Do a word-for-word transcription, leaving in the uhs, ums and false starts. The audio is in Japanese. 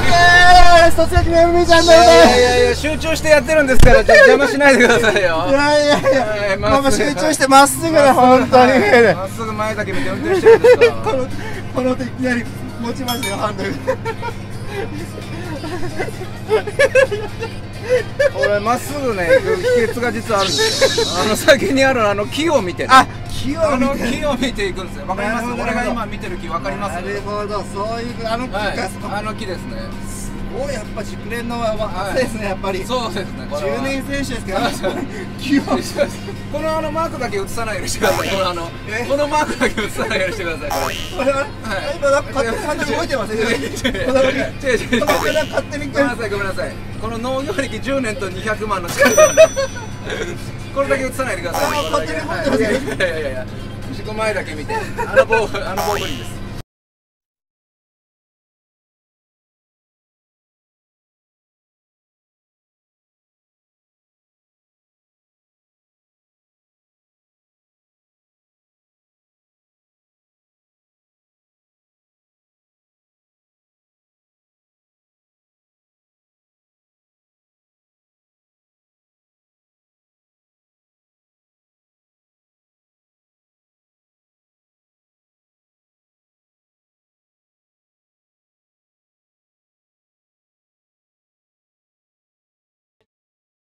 ー突撃めぐみちゃんだよ。 いやいやいや、集中してやってるんですから、ちょっと邪魔しないでくださいよ。 いやいやいや、 まもう集中してまっすぐだ、本当に。 まっすぐ前だけ見て運転してるんですか。 この、この手いきなり持ちましたよ、ハンドル。 俺まっすぐね、秘訣が実はあるんですよ。あの先にあるあの木を見てね。 あ、木をあの見て。 木を見ていくんですよ。わかります？俺が今見てる木わかります？ なるほど、そういうあの木はい、 があの木ですね。 すごいやっぱ熟練の技ですね、やっぱり。 そうですね。 じゅうねん選手ですけど、木を。 このあのマークだけ映さないようにしてください。このあのこのマークだけ映さないようにしてください。 これは今なんか勝手にハンドル動いてませんよ。 違う違う違う。 これは勝手に。 ごめんなさいごめんなさい。この農業歴じゅうねんとにひゃくまんの力。これだけ映さないでください。 勝手に動いてますよ。 いやいやいや。後ろ前だけ見て。あの棒あの棒無理です。